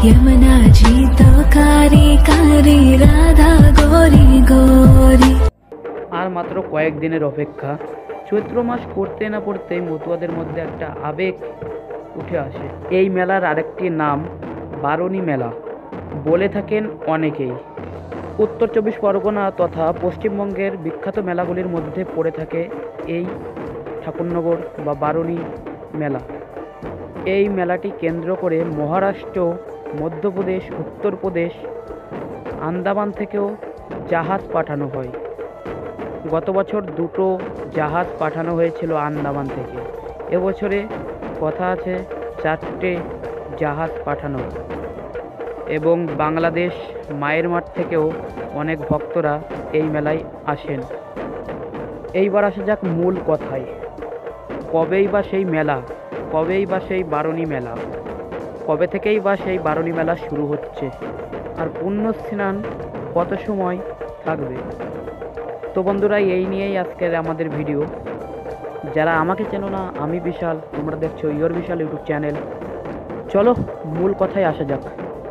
यमुना जी तो कारी कारी राधा गोरी गोरी। আর মাত্র কয়েকদিনের অপেক্ষা। চৈত্র মাস পড়তে না পড়তেই মতুয়াদের মধ্যে একটা আবেগ উঠে আসে। এই মেলার আরেকটি নাম বারুণী মেলা বলে থাকেন অনেকেই। উত্তর চব্বিশ পরগনা তথা পশ্চিমবঙ্গের বিখ্যাত মেলাগুলির মধ্যে পড়ে থাকে এই ঠাকুরনগর বা বারুণী মেলা। এই মেলাটি কেন্দ্র করে মহারাষ্ট্র, মধ্যপ্রদেশ, উত্তরপ্রদেশ, আন্দামান থেকেও জাহাজ পাঠানো হয়। গত বছর 2টো জাহাজ পাঠানো হয়েছিল আন্দামান থেকে। এবছরে কথা আছে 4টে জাহাজ পাঠানো। এবং বাংলাদেশ মায়ের মাঠ থেকেও অনেক ভক্তরা এই মেলায় আসেন। এইবার আসা যাক মূল কথায়। কবেই বা সেই মেলা, কবেই বা সেই বারুণী মেলা, কবে থেকেই বা সেই বারুণী মেলা শুরু হচ্ছে, আর পুণ্য স্নান কত সময় থাকবে। তো বন্ধুরা, এই নিয়েই আজকের আমাদের ভিডিও। যারা আমাকে চেনো না, আমি বিশাল, তোমরা দেখছো ইয়োর বিশাল ইউটিউব চ্যানেল। চলো মূল কথায় আসা যাক।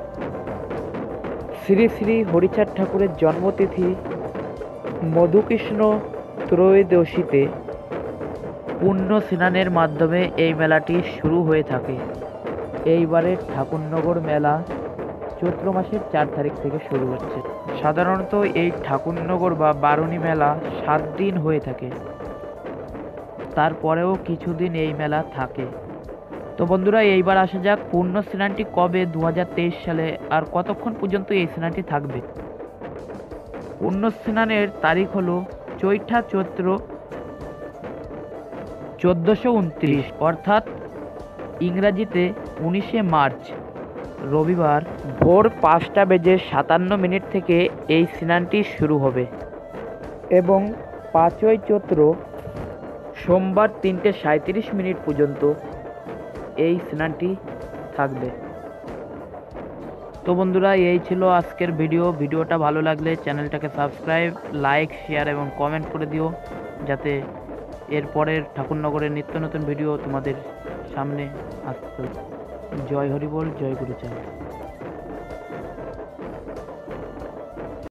শ্রী শ্রী হরিচাঁদ ঠাকুরের জন্মতিথি মধুকৃষ্ণ ত্রয়োদশীতে পুণ্য স্নানের মাধ্যমে এই মেলাটি শুরু হয়ে থাকে। এইবারের ঠাকুরনগর মেলা চৈত্র মাসের 4 তারিখ থেকে শুরু হচ্ছে। সাধারণত এই ঠাকুরনগর বা বারুণী মেলা 7 দিন হয়ে থাকে, তারপরেও কিছুদিন এই মেলা থাকে। তো বন্ধুরা, এইবার আসা যাক পুণ্য স্নানটি কবে 2023 সালে আর কতক্ষণ পর্যন্ত এই স্নানটি থাকবে। পুণ্য স্নানের তারিখ হলো চৈঠা চৈত্র 1429, অর্থাৎ ইংরাজিতে 19শে মার্চ রবিবার ভোর 5:57 থেকে এই স্নানটি শুরু হবে এবং 5ই চৈত্র সোমবার 3:37 পর্যন্ত এই স্নানটি থাকবে। তো বন্ধুরা, এই ছিল আজকের ভিডিওটা ভালো লাগলে চ্যানেলটাকে সাবস্ক্রাইব, লাইক, শেয়ার এবং কমেন্ট করে দিও, যাতে এরপরের ঠাকুরনগরের নিত্য নতুন ভিডিও তোমাদের সামনে আসতে। জয় হরিবোল, জয় গুরুচাঁদ।